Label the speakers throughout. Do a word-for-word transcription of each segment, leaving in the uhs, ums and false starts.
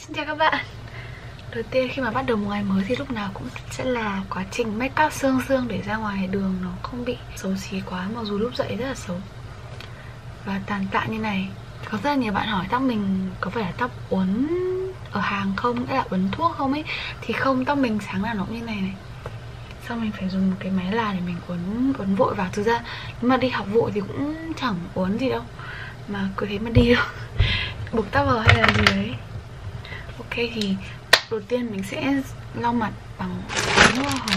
Speaker 1: Xin chào các bạn. Đầu tiên khi mà bắt đầu một ngày mới thì lúc nào cũng sẽ là quá trình make up sương sương để ra ngoài đường nó không bị xấu xí quá, mặc dù lúc dậy rất là xấu và tàn tạ như này. Có rất là nhiều bạn hỏi tóc mình có phải là tóc uốn ở hàng không, hay là uốn thuốc không ấy. Thì không, tóc mình sáng nào nó cũng như này này. Xong mình phải dùng một cái máy là để mình uốn uốn vội vào. Thực ra nếu mà đi học vội thì cũng chẳng uốn gì đâu, mà cứ thế mà đi đâu buộc tóc vào hay là gì đấy. Ok, thì đầu tiên mình sẽ lau mặt bằng nước hoa hồng.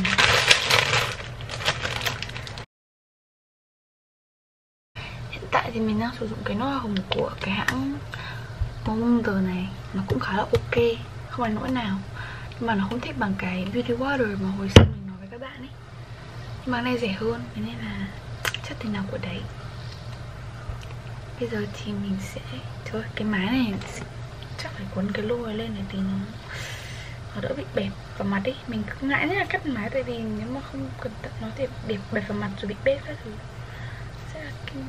Speaker 1: Hiện tại thì mình đang sử dụng cái nước hoa hồng của cái hãng Monster này. Nó cũng khá là ok, không phải nỗi nào. Nhưng mà nó không thích bằng cái Beauty Water mà hồi xưa mình nói với các bạn ấy. Nhưng mà cái này rẻ hơn, thế nên là chất thì nào của đấy. Bây giờ thì mình sẽ... Thôi, cái mái này chắc phải cuốn cái lô này lên này thì nó nó đỡ bị bẹp vào mặt đi. Mình cứ ngại nhất là cắt mái, tại vì nếu mà không cẩn thận nó thì đẹp bẹp vào mặt rồi bị bết các thứ sẽ là kinh.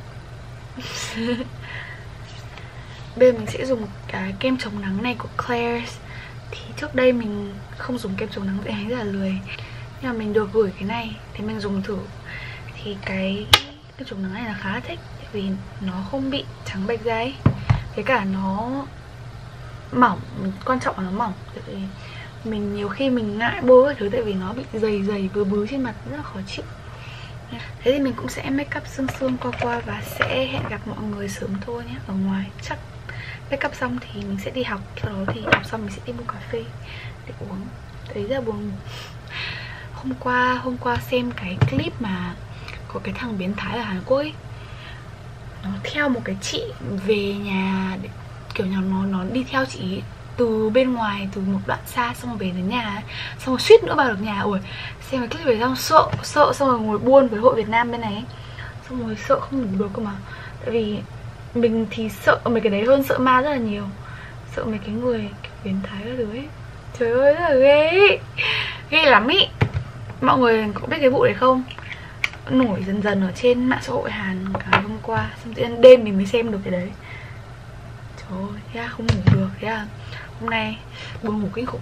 Speaker 1: Bây giờ mình sẽ dùng cái kem chống nắng này của Claire's. Thì trước đây mình không dùng kem chống nắng vì thấy rất là lười, nhưng mà mình được gửi cái này thì mình dùng thử. Thì cái kem chống nắng này là khá là thích, tại vì nó không bị trắng bệch da ấy. Với cả nó mỏng, quan trọng là nó mỏng. Tại vì mình nhiều khi mình ngại bôi các thứ, tại vì nó bị dày dày bứ bứ trên mặt rất là khó chịu. Thế thì mình cũng sẽ make up sương sương qua qua và sẽ hẹn gặp mọi người sớm thôi nhé. Ở ngoài chắc make up xong thì mình sẽ đi học, sau đó thì học xong mình sẽ đi mua cà phê để uống. Đấy rất là buồn. Hôm qua hôm qua xem cái clip mà có cái thằng biến thái ở Hàn Quốc ấy, nó theo một cái chị về nhà để, kiểu như nó nó đi theo chị từ bên ngoài, từ một đoạn xa, xong rồi về đến nhà ấy. Xong rồi suýt nữa vào được nhà. Ôi, xem cái clip về xong sợ sợ xong rồi ngồi buôn với hội Việt Nam bên này ấy. Xong rồi sợ không ngủ được cơ mà. Tại vì mình thì sợ mấy cái đấy hơn sợ ma rất là nhiều. Sợ mấy cái người kiểu biến thái các thứ ấy. Trời ơi, rất là ghê ấy. Ghê lắm ý. Mọi người có biết cái vụ đấy không? Nổi dần dần ở trên mạng xã hội Hàn cả hôm qua. Xong tự nhiên đêm mình mới xem được cái đấy. Trời ơi, thế à, không ngủ được. Thế à, hôm nay buồn ngủ kinh khủng.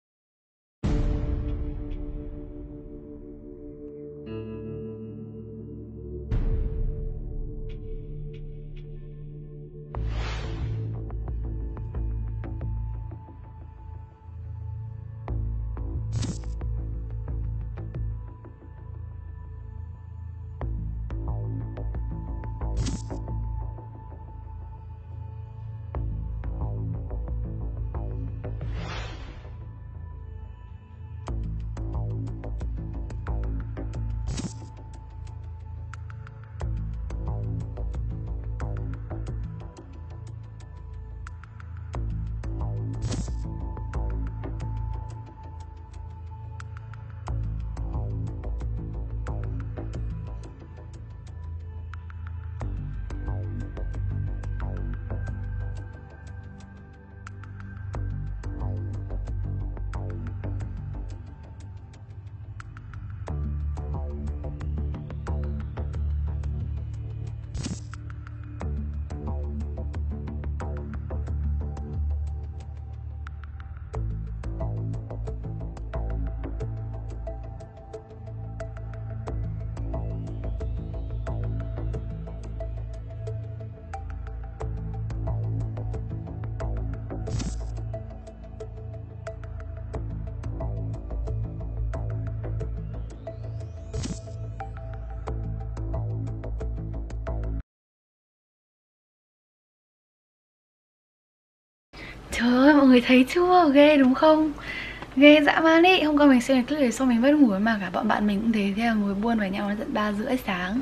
Speaker 1: Trời ơi, mọi người thấy chưa? Ghê đúng không? Ghê dã man ý. Hôm qua mình xem cái clip này xong mình vẫn ngủ, mà cả bọn bạn mình cũng thế. Thế là ngồi buôn với nhau đến tận ba rưỡi sáng.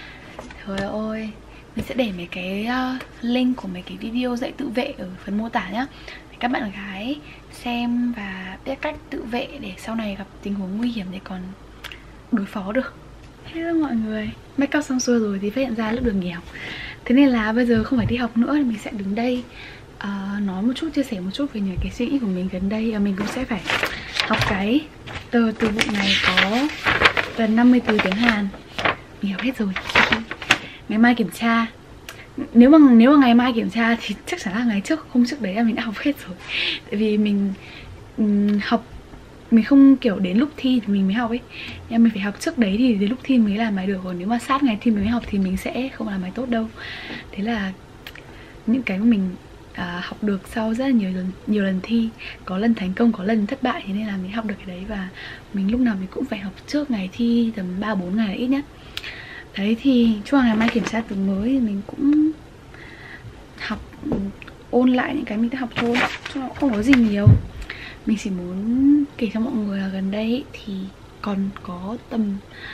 Speaker 1: Trời ơi. Mình sẽ để mấy cái uh, link của mấy cái video dạy tự vệ ở phần mô tả nhá, để các bạn gái xem và biết cách tự vệ để sau này gặp tình huống nguy hiểm để còn đối phó được. Hello mọi người, make up xong xuôi rồi thì phát hiện ra lớp đường nghỉ học. Thế nên là bây giờ không phải đi học nữa, thì mình sẽ đứng đây uh, nói một chút, chia sẻ một chút về những cái suy nghĩ của mình gần đây. Mình cũng sẽ phải học cái từ từ vựng này, có gần năm mươi từ tiếng Hàn mình học hết rồi. Ngày mai kiểm tra, nếu mà nếu mà ngày mai kiểm tra thì chắc chắn là ngày trước hôm trước đấy là mình đã học hết rồi. Tại vì mình um, học mình không kiểu đến lúc thi thì mình mới học ấy, nhưng mình phải học trước đấy thì đến lúc thi mới làm bài được. Còn nếu mà sát ngày thi mới học thì mình sẽ không làm bài tốt đâu. Thế là những cái mà mình à, học được sau rất là nhiều lần nhiều lần thi, có lần thành công có lần thất bại, thế nên là mình học được cái đấy. Và mình lúc nào mình cũng phải học trước ngày thi tầm ba bốn ngày là ít nhất. Đấy thì chung là ngày mai kiểm tra từ mới thì mình cũng học ôn lại những cái mình đã học thôi, chứ nó không có gì nhiều. Mình chỉ muốn kể cho mọi người là gần đây ấy, thì còn có tầm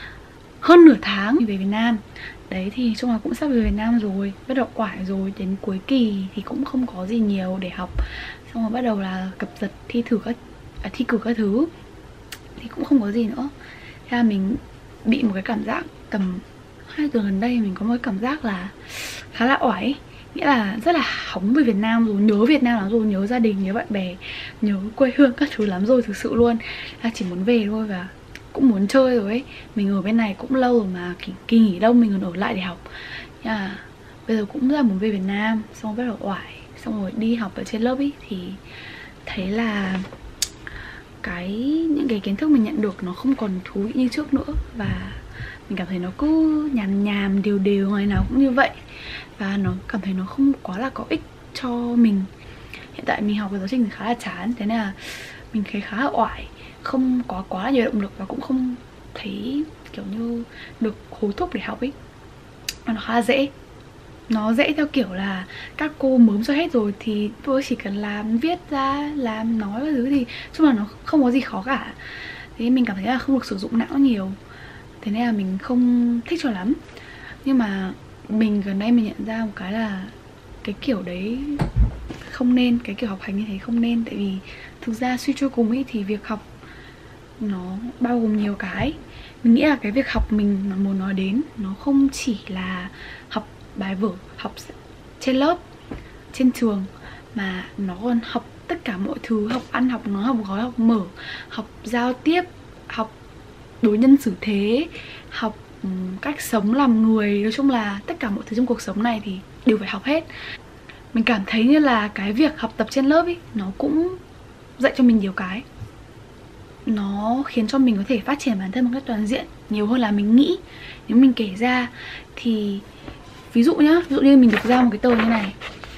Speaker 1: hơn nửa tháng mình về Việt Nam. Đấy thì chung là cũng sắp về Việt Nam rồi, bắt đầu quải rồi, đến cuối kỳ thì cũng không có gì nhiều để học. Xong rồi bắt đầu là cập nhật thi thử các à, thi cử các thứ thì cũng không có gì nữa. Thế là mình bị một cái cảm giác tầm hai tuần gần đây mình có một cái cảm giác là khá là oải ấy. Nghĩa là rất là hóng về Việt Nam rồi, nhớ Việt Nam lắm rồi, nhớ gia đình, nhớ bạn bè, nhớ quê hương các thứ lắm rồi, thực sự luôn. Là chỉ muốn về thôi và cũng muốn chơi rồi ấy. Mình ở bên này cũng lâu rồi mà kỳ, kỳ nghỉ đông mình còn ở lại để học. Nhưng mà bây giờ cũng rất là muốn về Việt Nam. Xong rồi bắt đầu oải, xong rồi đi học ở trên lớp ấy thì thấy là cái những cái kiến thức mình nhận được nó không còn thú vị như trước nữa. Và mình cảm thấy nó cứ nhàm nhàm đều đều ngày nào cũng như vậy. Và nó cảm thấy nó không quá là có ích cho mình. Hiện tại mình học cái giáo trình thì khá là chán, thế nên là mình thấy khá là oải, không có quá là nhiều động lực và cũng không thấy kiểu như được hối thúc để học ấy. Và nó khá là dễ. Nó dễ theo kiểu là các cô mớm cho hết rồi thì tôi chỉ cần làm, viết ra, làm, nói các thứ thì chung là nó không có gì khó cả. Thế mình cảm thấy là không được sử dụng não nhiều, thế nên là mình không thích cho lắm. Nhưng mà mình gần đây mình nhận ra một cái là cái kiểu đấy không nên, cái kiểu học hành như thế không nên. Tại vì thực ra suy cho cùng ý thì việc học nó bao gồm nhiều cái. Mình nghĩ là cái việc học mình mà muốn nói đến nó không chỉ là học bài vở, học trên lớp, trên trường, mà nó còn học tất cả mọi thứ. Học ăn, học nói, học gói, học mở, học giao tiếp, học đối nhân xử thế, học cách sống làm người. Nói chung là tất cả mọi thứ trong cuộc sống này thì đều phải học hết. Mình cảm thấy như là cái việc học tập trên lớp ý, nó cũng dạy cho mình nhiều cái. Nó khiến cho mình có thể phát triển bản thân một cách toàn diện nhiều hơn là mình nghĩ. Nếu mình kể ra thì ví dụ nhá, ví dụ như mình được giao một cái tờ như này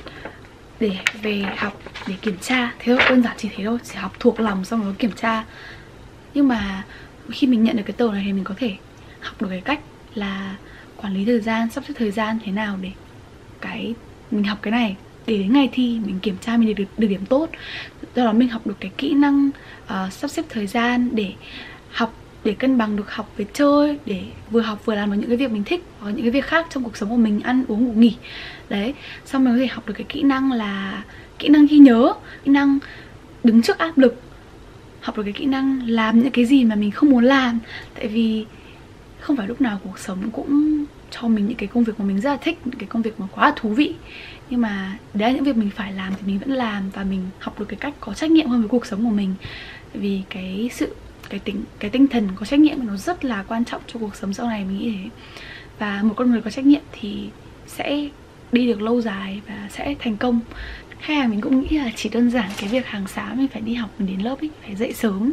Speaker 1: để về học, để kiểm tra. Thế thôi, đơn giản chỉ thế thôi, chỉ học thuộc lòng xong rồi kiểm tra. Nhưng mà khi mình nhận được cái tờ này thì mình có thể học được cái cách là quản lý thời gian, sắp xếp thời gian thế nào để cái mình học cái này để đến ngày thi mình kiểm tra mình được, được điểm tốt. Do đó mình học được cái kỹ năng uh, sắp xếp thời gian để học, để cân bằng được học với chơi, để vừa học vừa làm được những cái việc mình thích hoặc những cái việc khác trong cuộc sống của mình, ăn uống ngủ nghỉ. Đấy, xong mình có thể học được cái kỹ năng là kỹ năng ghi nhớ, kỹ năng đứng trước áp lực, học được cái kỹ năng làm những cái gì mà mình không muốn làm. Tại vì không phải lúc nào cuộc sống cũng cho mình những cái công việc mà mình rất là thích, những cái công việc mà quá là thú vị. Nhưng mà đấy là những việc mình phải làm thì mình vẫn làm. Và mình học được cái cách có trách nhiệm hơn với cuộc sống của mình. Tại vì cái sự cái tính cái tinh thần có trách nhiệm nó rất là quan trọng cho cuộc sống sau này, mình nghĩ thế. Và một con người có trách nhiệm thì sẽ đi được lâu dài và sẽ thành công. Hay là mình cũng nghĩ là chỉ đơn giản cái việc hàng sáng mình phải đi học, mình đến lớp ấy, phải dậy sớm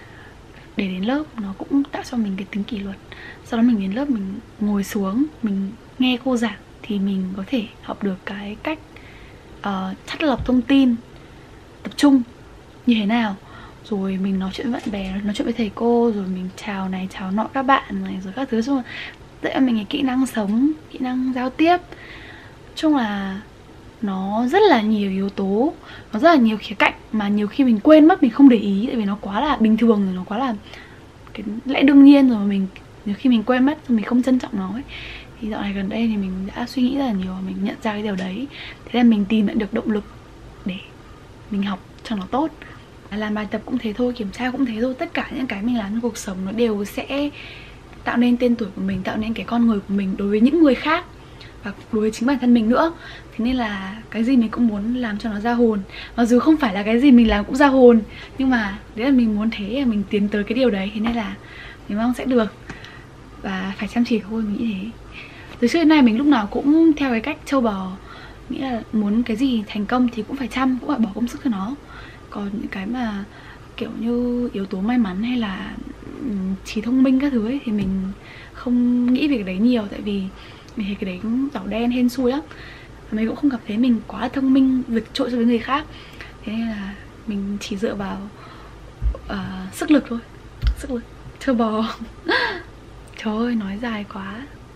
Speaker 1: để đến lớp, nó cũng tạo cho mình cái tính kỷ luật. Sau đó mình đến lớp, mình ngồi xuống, mình nghe cô giảng thì mình có thể học được cái cách uh, chắt lọc thông tin, tập trung như thế nào. Rồi mình nói chuyện với bạn bè, nói chuyện với thầy cô, rồi mình chào này chào nọ các bạn này, rồi các thứ. Xong rồi dạy cho mình cái kỹ năng sống, kỹ năng giao tiếp. Chung là nó rất là nhiều yếu tố, nó rất là nhiều khía cạnh mà nhiều khi mình quên mất, mình không để ý. Tại vì nó quá là bình thường rồi, nó quá là cái lẽ đương nhiên rồi mà mình nhiều khi mình quên mất, mình không trân trọng nó ấy. Thì dạo này gần đây thì mình đã suy nghĩ rất là nhiều và mình nhận ra cái điều đấy. Thế nên mình tìm lại được động lực để mình học cho nó tốt. Làm bài tập cũng thế thôi, kiểm tra cũng thế thôi. Tất cả những cái mình làm trong cuộc sống nó đều sẽ tạo nên tên tuổi của mình, tạo nên cái con người của mình đối với những người khác và đối với chính bản thân mình nữa. Thế nên là cái gì mình cũng muốn làm cho nó ra hồn. Mặc dù không phải là cái gì mình làm cũng ra hồn, nhưng mà đấy là mình muốn thế, mình tiến tới cái điều đấy. Thế nên là mình mong sẽ được. Và phải chăm chỉ thôi, mình nghĩ thế. Từ trước đến nay mình lúc nào cũng theo cái cách trâu bò, nghĩa là muốn cái gì thành công thì cũng phải chăm, cũng phải bỏ công sức cho nó. Còn những cái mà kiểu như yếu tố may mắn hay là trí thông minh các thứ ấy thì mình không nghĩ về cái đấy nhiều. Tại vì mình thấy cái đấy cũng đỏ đen hên xui lắm. Và mình cũng không cảm thấy mình quá thông minh vượt trội so với người khác. Thế nên là mình chỉ dựa vào uh, sức lực thôi. Sức lực, trâu bò. Trời ơi, nói dài quá.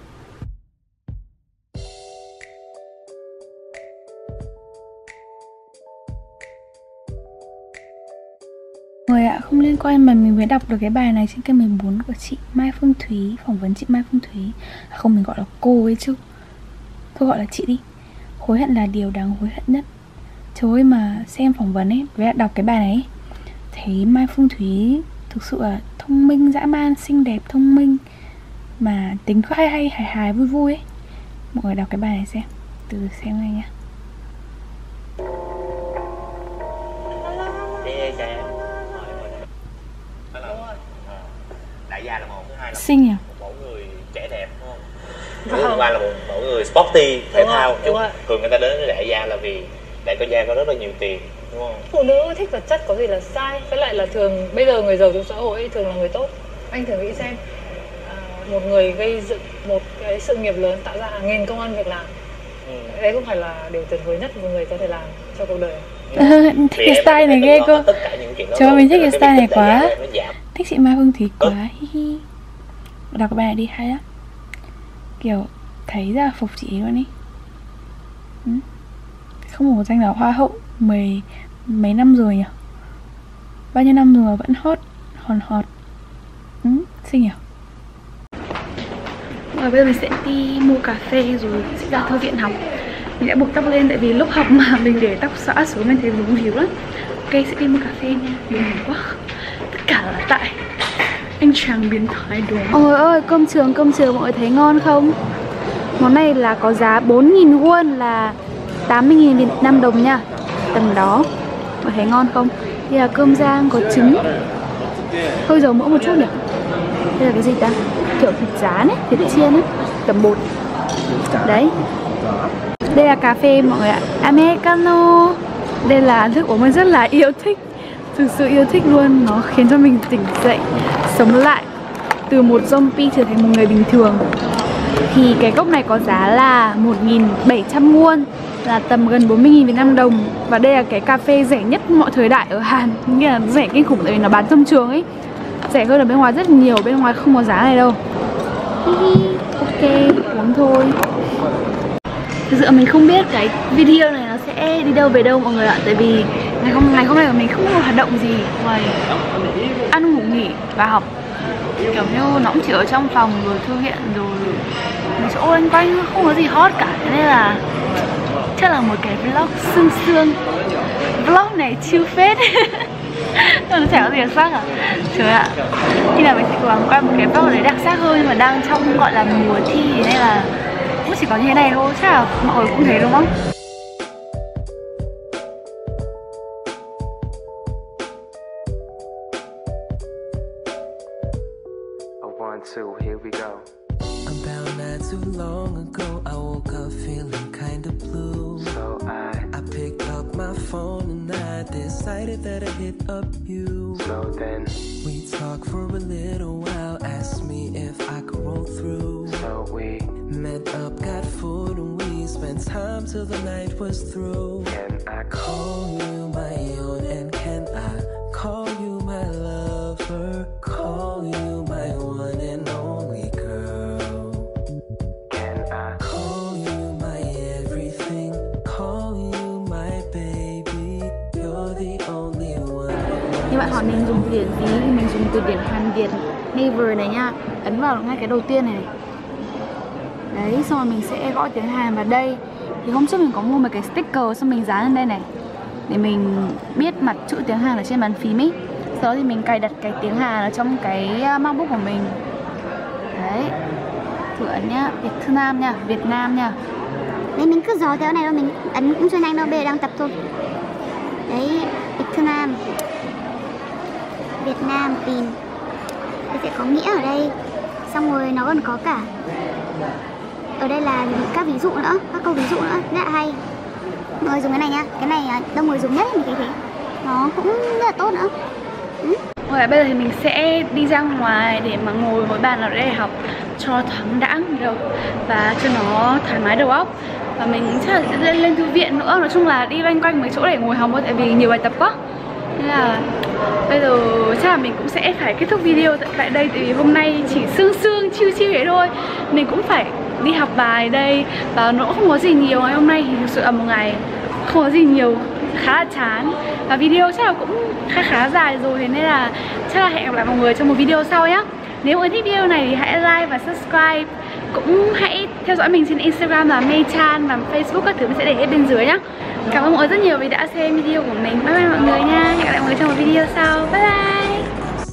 Speaker 1: Người ạ, không liên quan mà mình mới đọc được cái bài này trên kênh mười bốn của chị Mai Phương Thúy, phỏng vấn chị Mai Phương Thúy. À không, mình gọi là cô ấy chứ. Thôi gọi là chị đi. Hối hận là điều đáng hối hận nhất. Trời ơi, mà xem phỏng vấn ấy, với đọc cái bài này ấy, thấy Mai Phương Thúy thực sự là thông minh, dã man, xinh đẹp, thông minh, mà tính hay hay, hài hài, vui vui ấy. Mọi người đọc cái bài này xem. Từ từ xem ngay nha.
Speaker 2: Đại gia là một, thứ hai là
Speaker 1: xinh nhỉ?
Speaker 2: một mẫu người trẻ đẹp, đúng không? Thứ ba là một mẫu người sporty, thể thao. Thường người ta đến với đại gia là vì đại gia có rất là nhiều tiền, đúng không?
Speaker 3: Phụ nữ thích vật chất có gì là sai. Với lại là thường bây giờ người giàu trong xã hội ấy, thường là người tốt. Anh thử nghĩ xem, à, một người gây dựng một cái sự nghiệp lớn, tạo ra hàng nghìn công ăn việc làm, ừ. Đấy không phải là điều tuyệt vời nhất một người có thể làm cho cuộc đời.
Speaker 1: Ừ, thích cái style này ghê cơ. Trời, mình thích cái style này quá. Thích chị Mai Phương Thúy quá. Hi hi. Đọc cái bài này đi, hay lắm. Kiểu thấy ra phục chị luôn ý. Ừ. Không có danh là hoa hậu mười mấy năm rồi nhỉ? Bao nhiêu năm rồi mà vẫn hot, hòn hot. Ừ, xinh nhỉ? Rồi bây giờ mình sẽ đi mua cà phê rồi sẽ ra thư viện học. Mình đã buộc tóc lên tại vì lúc học mà mình để tóc xõa xuống mình thấy vướng víu lắm. Ok, sẽ đi mua cà phê nha. Buồn quá. Tất cả là tại anh chàng biến thái đó. Ôi ơi, cơm trường, cơm trường mọi người thấy ngon không? Món này là có giá bốn nghìn won là tám mươi nghìn Việt Nam đồng nha. Tầm đó. Mọi người thấy ngon không? Đây là cơm rang có trứng, hơi dầu mỡ một chút nhỉ? Đây là cái gì ta? Kiểu thịt rán ấy, thịt chiên ấy, tầm bột. Đấy. Đây là cà phê mọi người ạ, Americano. Đây là thức uống mình rất là yêu thích, thực sự yêu thích luôn. Nó khiến cho mình tỉnh dậy, sống lại, từ một zombie trở thành một người bình thường. Thì cái cốc này có giá là một nghìn bảy trăm won, là tầm gần bốn mươi nghìn Việt Nam đồng. Và đây là cái cà phê rẻ nhất mọi thời đại ở Hàn. Nghĩa là rẻ kinh khủng tại vì nó bán trong trường ấy. Rẻ hơn ở bên ngoài rất nhiều, bên ngoài không có giá này đâu. Ok, uống thôi. Thực sự mình không biết cái video này nó sẽ đi đâu về đâu mọi người ạ. Tại vì ngày hôm, ngày hôm nay của mình không có hoạt động gì ngoài ăn ngủ nghỉ và học. Kiểu như nó cũng chỉ ở trong phòng rồi thư viện rồi mấy chỗ quanh quanh, không có gì hot cả. Thế nên là chắc là một cái vlog sương sương. Vlog này chill phết. Nó chả có gì đặc sắc à? Trời ạ. Khi nào mình sẽ cố gắng quay một cái vlog đấy đặc sắc hơn, nhưng mà đang trong gọi là mùa thi nên là cũng chỉ có như thế này thôi, chắc là mọi người cũng thấy đúng không?
Speaker 4: Two, here we go. About not too long ago, I woke up feeling kind of blue. So I, I picked up my phone and I decided that I'd hit up you. So then we talked for a little while, asked me if I could roll through. So we met up, got food, and we spent time till the night was through. Can I call you my own, and can I call you my lover? Call you my one and only girl. Can I call you my everything? Call you my baby. You're the only one.
Speaker 1: Như bạn hỏi mình dùng từ điển gì thì mình dùng từ điển Hàn Việt Naver này nha. Ấn vào ngay cái đầu tiên này. Đấy, xong rồi mình sẽ gõ tiếng Hàn vào đây. Thì hôm trước mình có mua một cái sticker xong mình dán lên đây này để mình biết mặt chữ tiếng Hàn ở trên bàn phím ấy. Sau đó thì mình cài đặt cái tiếng Hàn ở trong cái MacBook của mình. Đấy. Thử ấn nhá, Việt Nam nha, Việt Nam nha.
Speaker 5: Đấy, mình cứ dò theo này thôi, mình ấn cũng chưa nhanh đâu, bây giờ đang tập thôi. Đấy, Việt Nam, Việt Nam tìm. Thì sẽ có nghĩa ở đây. Xong rồi nó còn có cả ở đây là các ví dụ nữa, các câu ví dụ nữa rất là hay. Mọi người dùng cái này nha, cái này đông người dùng nhất ấy, mình thấy thế. Nó cũng rất là tốt nữa. Ừ.
Speaker 1: Rồi bây giờ thì mình sẽ đi ra ngoài để mà ngồi với bạn ở đây để học cho thoáng đãng đầu và cho nó thoải mái đầu óc. Và mình chắc là sẽ lên, lên thư viện nữa. Nói chung là đi loanh quanh mấy chỗ để ngồi học thôi, tại vì nhiều bài tập quá. Nên là bây giờ chắc là mình cũng sẽ phải kết thúc video tại đây. Tại vì hôm nay chỉ sương sương chiêu chiêu vậy thôi. Mình cũng phải đi học bài đây. Và nó cũng không có gì nhiều. Ngày hôm nay thì thực sự là một ngày không có gì nhiều, khá là chán. Và video chắc là cũng khá khá dài rồi. Thế nên là chắc là hẹn gặp lại mọi người trong một video sau nhé. Nếu mọi người thích video này thì hãy like và subscribe. Cũng hãy theo dõi mình trên Instagram là Mei-chan và Facebook các thứ mình sẽ để hết bên dưới nhá. Cảm ơn mọi người rất nhiều vì đã xem video của mình. Bye bye mọi người nha. Hẹn gặp lại mọi người trong một video sau. Bye bye.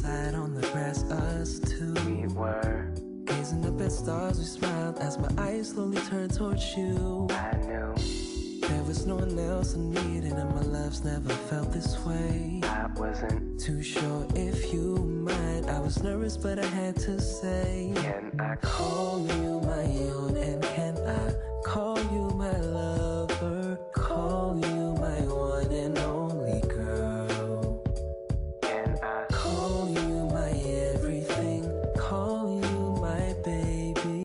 Speaker 4: There was no one else I needed and my love's never felt this way. I wasn't too sure if you mind. I was nervous but I had to say, can I call you my own and can I call you my love?